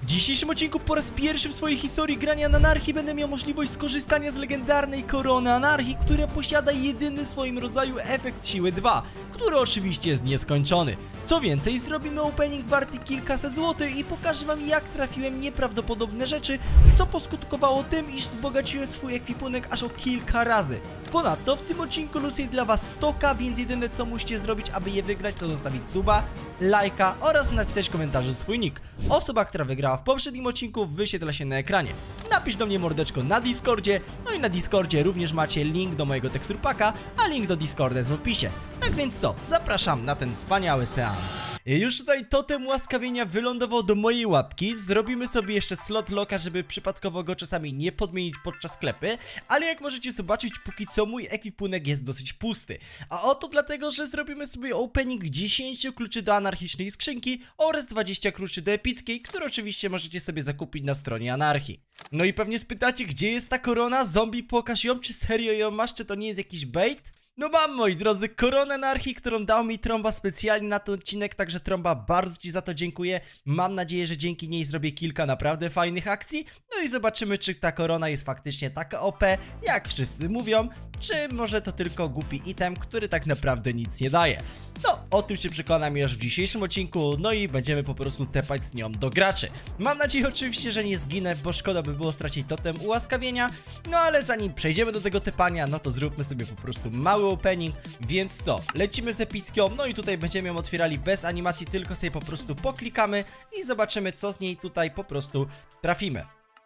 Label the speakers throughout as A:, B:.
A: dzisiejszym odcinku po raz pierwszy w swojej historii grania na Anarchii będę miał możliwość skorzystania z legendarnej korony Anarchii, która posiada jedyny w swoim rodzaju efekt siły 2, który oczywiście jest nieskończony. Co więcej, zrobimy opening warty kilkaset złotych i pokażę wam, jak trafiłem nieprawdopodobne rzeczy, co poskutkowało tym, iż wzbogaciłem swój ekwipunek aż o kilka razy. Ponadto w tym odcinku losuję dla was 100k, więc jedyne co musicie zrobić, aby je wygrać, to zostawić suba, lajka oraz napisać w komentarzu swój nick. Osoba, która wygrała w poprzednim odcinku, wyświetla się na ekranie. Napisz do mnie mordeczko na Discordzie, no i na Discordzie również macie link do mojego teksturpaka, a link do Discorda jest w opisie. Tak więc co, zapraszam na ten wspaniały seans. I już tutaj totem łaskawienia wylądował do mojej łapki. Zrobimy sobie jeszcze slot locka, żeby przypadkowo go czasami nie podmienić podczas sklepy. Ale jak możecie zobaczyć, póki co mój ekwipunek jest dosyć pusty. A oto dlatego, że zrobimy sobie opening 10 kluczy do anarchicznej skrzynki oraz 20 kluczy do epickiej, które oczywiście możecie sobie zakupić na stronie Anarchii. No i pewnie spytacie, gdzie jest ta korona? Zombie, pokaż ją, czy serio ją masz, czy to nie jest jakiś bait? No mam, moi drodzy, koronę Anarchii, którą dał mi Tromba specjalnie na ten odcinek, także Tromba, bardzo ci za to dziękuję. Mam nadzieję, że dzięki niej zrobię kilka naprawdę fajnych akcji. No i zobaczymy, czy ta korona jest faktycznie taka OP, jak wszyscy mówią, czy może to tylko głupi item, który tak naprawdę nic nie daje. No, o tym się przekonam już w dzisiejszym odcinku, no i będziemy po prostu tepać z nią do graczy. Mam nadzieję oczywiście, że nie zginę, bo szkoda by było stracić totem ułaskawienia. No ale zanim przejdziemy do tego tepania, no to zróbmy sobie po prostu mały opening, więc co? Lecimy z epicką, no i tutaj będziemy ją otwierali bez animacji, tylko sobie po prostu poklikamy i zobaczymy, co z niej tutaj po prostu trafimy.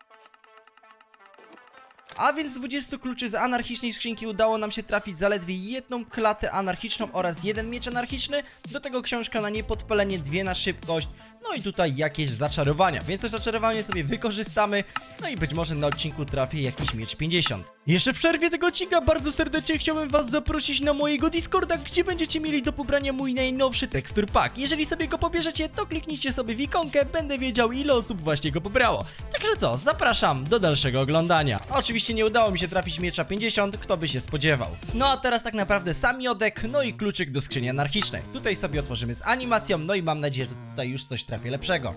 A: A więc z 20 kluczy z anarchicznej skrzynki udało nam się trafić zaledwie jedną klatę anarchiczną oraz jeden miecz anarchiczny. Do tego książka na niepodpalenie, 2 na szybkość, no i tutaj jakieś zaczarowania. Więc to zaczarowanie sobie wykorzystamy, no i być może na odcinku trafię jakiś miecz 50. Jeszcze w przerwie tego odcinka bardzo serdecznie chciałbym was zaprosić na mojego Discorda, gdzie będziecie mieli do pobrania mój najnowszy tekstur pack. Jeżeli sobie go pobierzecie, to kliknijcie sobie w ikonkę, będę wiedział, ile osób właśnie go pobrało. Także co, zapraszam do dalszego oglądania. Oczywiście nie udało mi się trafić miecza 50, kto by się spodziewał. No a teraz tak naprawdę sam miodek, no i kluczyk do skrzyni anarchicznej. Tutaj sobie otworzymy z animacją, no i mam nadzieję, że tutaj już coś trafię lepszego.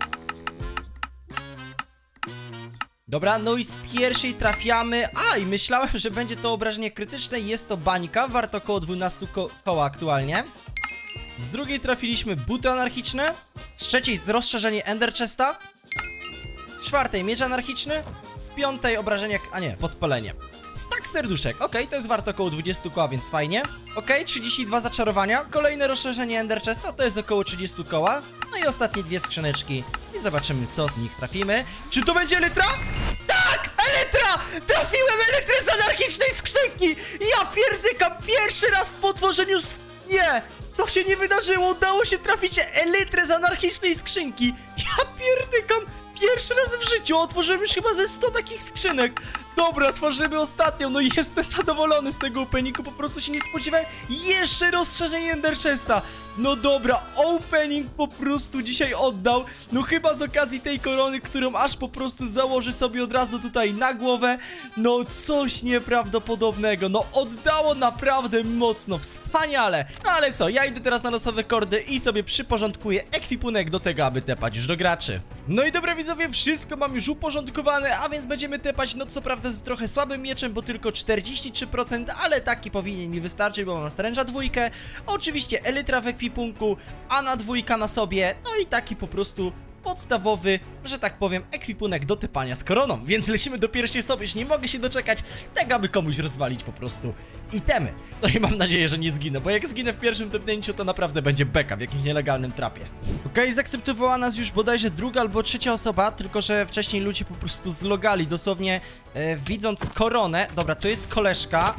A: Dobra, no i z pierwszej trafiamy. I myślałem, że będzie to obrażenie krytyczne. Jest to bańka, warto około 12 koła aktualnie. Z drugiej trafiliśmy buty anarchiczne. Z trzeciej rozszerzenie Ender Chesta. Z czwartej miecz anarchiczny. Z piątej obrażenie, podpalenie. Stack serduszek, to jest warto około 20 koła, więc fajnie. 32 zaczarowania. Kolejne rozszerzenie Ender Chesta, to jest około 30 koła. No i ostatnie 2 skrzyneczki. I zobaczymy, co z nich trafimy. Czy to będzie Elytra? Tak! Elytra! Trafiłem Elytrę z anarchicznej skrzynki! Ja pierdykam, pierwszy raz po tworzeniu... Nie! To się nie wydarzyło, udało się trafić Elytrę z anarchicznej skrzynki. Ja pierdykam, pierwszy raz w życiu. Otworzyłem już chyba ze 100 takich skrzynek. Dobra, tworzymy ostatnią. No i jestem zadowolony z tego openingu. Po prostu się nie spodziewałem. Jeszcze rozszerzenie Ender Chesta. No dobra, opening po prostu dzisiaj oddał. No chyba z okazji tej korony, którą aż po prostu założę sobie od razu tutaj na głowę. No coś nieprawdopodobnego. No oddało naprawdę mocno, wspaniale. No ale co, ja idę teraz na losowe kordy i sobie przyporządkuję ekwipunek do tego, aby tepać już do graczy. No i dobra widzowie, wszystko mam już uporządkowane, a więc będziemy tepać, no co prawda z trochę słabym mieczem, bo tylko 43%, ale taki powinien mi wystarczyć, bo mam stręża 2. Oczywiście Elytra w ekwipunku, Ana 2 na sobie, no i taki po prostu podstawowy, że tak powiem, ekwipunek do typania z koroną. Więc lecimy do pierwszej osoby, już nie mogę się doczekać tego, aby komuś rozwalić po prostu itemy. No i mam nadzieję, że nie zginę, bo jak zginę w pierwszym tepnięciu, to naprawdę będzie beka w jakimś nielegalnym trapie. Zaakceptowała nas już bodajże 2. albo 3. osoba, tylko że wcześniej ludzie po prostu zlogali, dosłownie widząc koronę. Dobra, to jest koleżka.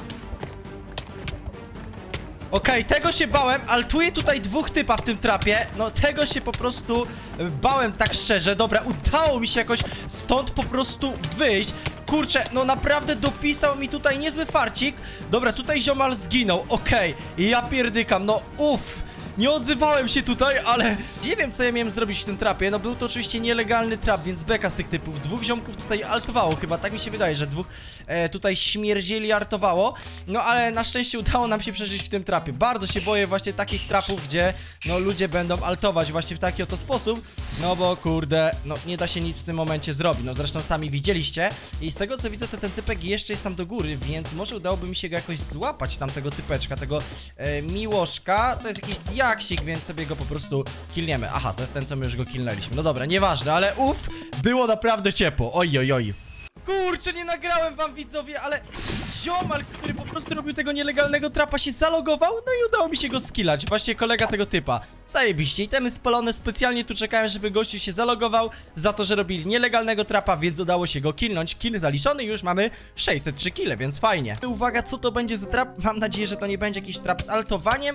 A: Tego się bałem, ale czuję tutaj 2 typa w tym trapie. No tego się po prostu bałem, tak szczerze. Dobra, udało mi się jakoś stąd po prostu wyjść. Kurczę, no naprawdę dopisał mi tutaj niezły farcik. Dobra, tutaj ziomal zginął, ja pierdykam, no uff. nie odzywałem się tutaj, ale nie wiem, co ja miałem zrobić w tym trapie. No był to oczywiście nielegalny trap, więc beka z tych typów. Dwóch ziomków tutaj altowało chyba, tak mi się wydaje, że dwóch tutaj śmierdzieli artowało. No ale na szczęście udało nam się przeżyć w tym trapie. Bardzo się boję właśnie takich trapów, gdzie no ludzie będą altować właśnie w taki oto sposób. No bo kurde, no nie da się nic w tym momencie zrobić. No zresztą sami widzieliście. I z tego co widzę, to ten typek jeszcze jest tam do góry, więc może udałoby mi się go jakoś złapać, tamtego typeczka, tego Miłoszka. To jest jakiś diaksik, więc sobie go po prostu killniemy. Aha, to jest ten, co my już go killnęliśmy. No dobra, nieważne, ale było naprawdę ciepło. Oj, oj, oj. Kurczę, nie nagrałem wam, widzowie, ale ziomal, który po prostu robił tego nielegalnego trapa, się zalogował, no i udało mi się go skillać. Właśnie kolega tego typa. Zajebiście. Itemy spalone, specjalnie tu czekałem, żeby gościu się zalogował za to, że robili nielegalnego trapa, więc udało się go killnąć. Kill zaliczony i już mamy 603 kille, więc fajnie. Uwaga, co to będzie za trap? Mam nadzieję, że to nie będzie jakiś trap z altowaniem.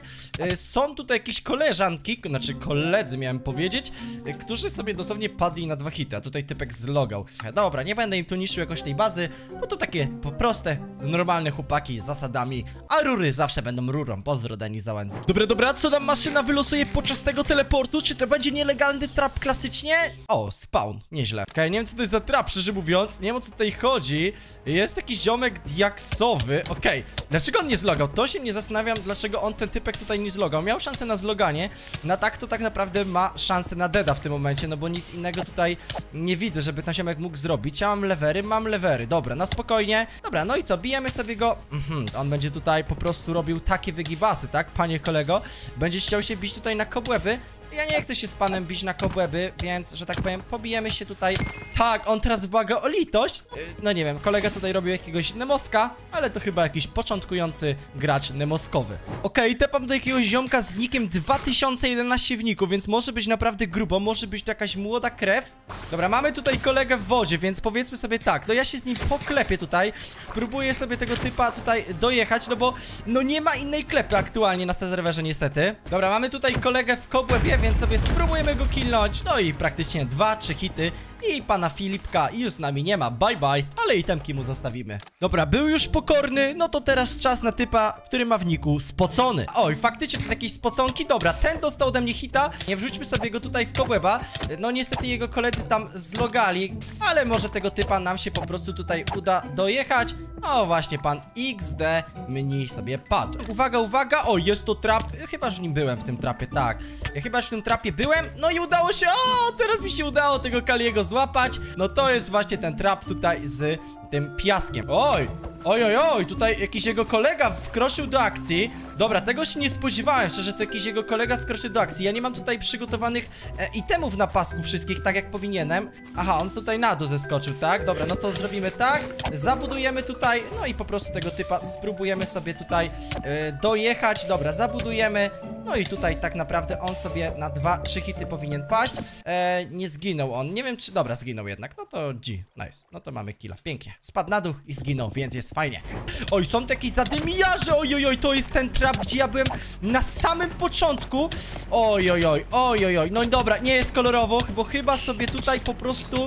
A: Są tutaj jakieś koleżanki, znaczy koledzy miałem powiedzieć, którzy sobie dosłownie padli na 2 hity, a tutaj typek zlogał. Dobra, nie będę im tu niszczył jakoś tej bazy, bo to takie proste, normalne chłopaki z zasadami, a rury zawsze będą rurą. Pozdro, Denis Załęcki. Dobra, co nam maszyna wylosuje podczas tego teleportu? Czy to będzie nielegalny trap klasycznie? O, spawn, nieźle. Okej, nie wiem, co to jest za trap, szczerze mówiąc, nie wiem, o co tutaj chodzi. Jest jakiś ziomek diaksowy, okej. Dlaczego on nie zlogał? To się mnie zastanawiam, dlaczego on, ten typek tutaj nie zlogał. Miał szansę na zloganie, na tak to tak naprawdę ma szansę na deada w tym momencie, no bo nic innego tutaj nie widzę, żeby ten ziomek mógł zrobić. Ja mam lewery, dobra, na spokojnie. Dobra, no i co, bijemy sobie go. On będzie tutaj po prostu robił takie wygibasy, tak, panie kolego? Będzie chciał się bić tutaj na kobłęby. Ja nie chcę się z panem bić na kobłęby, więc, że tak powiem, pobijemy się tutaj. Tak, on teraz błaga o litość. No nie wiem, kolega tutaj robił jakiegoś nemoska, ale to chyba jakiś początkujący gracz nemoskowy. Okej, tepam do jakiegoś ziomka z nickiem 2011 w niku, więc może być naprawdę grubo, może być to jakaś młoda krew. Dobra, mamy tutaj kolegę w wodzie, więc powiedzmy sobie tak, no ja się z nim poklepię tutaj, spróbuję sobie tego typa tutaj dojechać, no bo no nie ma innej klepy aktualnie na serwerze niestety. Dobra, mamy tutaj kolegę w kobłębie, więc sobie spróbujemy go killnąć. No i praktycznie 2-3 hity i pana Filipka już z nami nie ma, bye bye, ale itemki mu zostawimy. Dobra, był już pokorny, no to teraz czas na typa, który ma w niku spocony. Oj, faktycznie to jakieś spoconki, dobra, ten dostał ode mnie hita, nie wrzućmy sobie go tutaj w kobłęba. No niestety jego koledzy tam zlogali, ale może tego typa nam się po prostu tutaj uda dojechać. O właśnie, pan XD mni sobie padł. Uwaga, o jest to trap, chyba już w nim byłem w tym trapie, tak. Ja chyba już w tym trapie byłem, no i udało się, o teraz mi się udało tego Kaliego złapać. No to jest właśnie ten trap tutaj z tym piaskiem. Oj, tutaj jakiś jego kolega wkroczył do akcji. Dobra, tego się nie spodziewałem, szczerze, to jakiś jego kolega wkroczył do akcji. Ja nie mam tutaj przygotowanych itemów na pasku wszystkich, tak jak powinienem. Aha, on tutaj na dół zeskoczył, tak? Dobra, no to zrobimy tak, zabudujemy tutaj, no i po prostu tego typa spróbujemy sobie tutaj dojechać. Dobra, zabudujemy, no i tutaj tak naprawdę on sobie na 2-3 hity powinien paść. Nie zginął on, nie wiem czy... Dobra, zginął jednak, no to G, nice. No to mamy killa, pięknie. Spadł na dół i zginął, więc jest fajnie. Oj, są to jakieś zadymiarze, oj, to jest ten trap, gdzie ja byłem na samym początku. Oj, no dobra, nie jest kolorowo, bo chyba sobie tutaj po prostu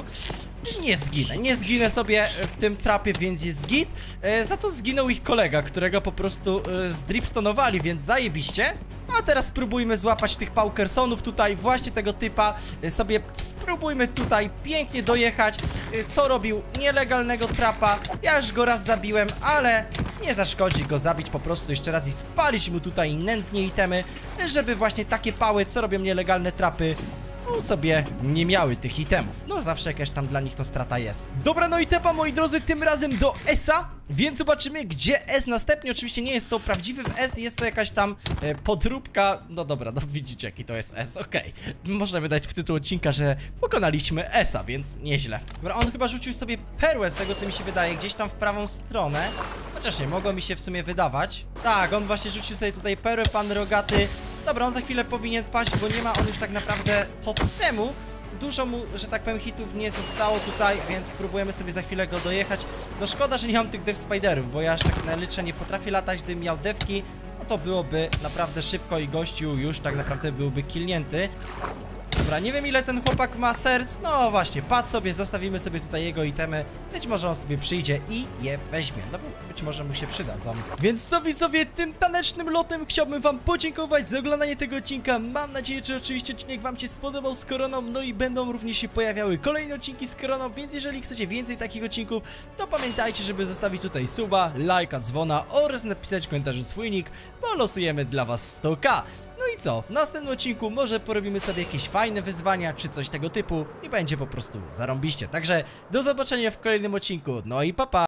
A: nie zginę sobie w tym trapie, więc jest git. Za to zginął ich kolega, którego po prostu zdripstonowali, więc zajebiście. A teraz spróbujmy złapać tych paukersonów tutaj, właśnie tego typa. Sobie spróbujmy tutaj pięknie dojechać. Co robił? Nielegalnego trapa. Ja już go raz zabiłem, ale nie zaszkodzi go zabić po prostu jeszcze raz i spalić mu tutaj nędznie itemy, żeby właśnie takie pały, co robią nielegalne trapy, no sobie nie miały tych itemów. No zawsze jakaś tam dla nich to strata jest. Dobra, no i tepa, moi drodzy, tym razem do S-a, więc zobaczymy, gdzie S następnie. Oczywiście nie jest to prawdziwy w S, jest to jakaś tam podróbka. No dobra, no widzicie jaki to jest S, okej. Możemy dać w tytuł odcinka, że pokonaliśmy S-a, więc nieźle. Dobra, on chyba rzucił sobie perłę, z tego co mi się wydaje, gdzieś tam w prawą stronę. Chociaż nie, mogło mi się w sumie wydawać. Tak, on właśnie rzucił sobie tutaj perłę, pan rogaty. Dobra, on za chwilę powinien paść, bo nie ma on już tak naprawdę totemu. Dużo mu, że tak powiem, hitów nie zostało tutaj, więc spróbujemy sobie za chwilę go dojechać. No szkoda, że nie mam tych dev spiderów, bo ja aż tak na liczę nie potrafię latać, gdybym miał devki, no to byłoby naprawdę szybko i gościu już tak naprawdę byłby killnięty. Dobra, nie wiem ile ten chłopak ma serc. No właśnie, patrz sobie, zostawimy sobie tutaj jego itemy. Być może on sobie przyjdzie i je weźmie. No bo być może mu się przydadzą. Więc co widzowie, tym tanecznym lotem chciałbym wam podziękować za oglądanie tego odcinka. Mam nadzieję, że oczywiście odcinek wam się spodobał z Koroną. No i będą również się pojawiały kolejne odcinki z Koroną. Więc jeżeli chcecie więcej takich odcinków, to pamiętajcie, żeby zostawić tutaj suba, lajka, dzwona oraz napisać w komentarzu swój nick, bo losujemy dla was 100k. No i co? W następnym odcinku może porobimy sobie jakieś fajne wyzwania, czy coś tego typu i będzie po prostu zarąbiście. Także do zobaczenia w kolejnym odcinku. No i pa pa!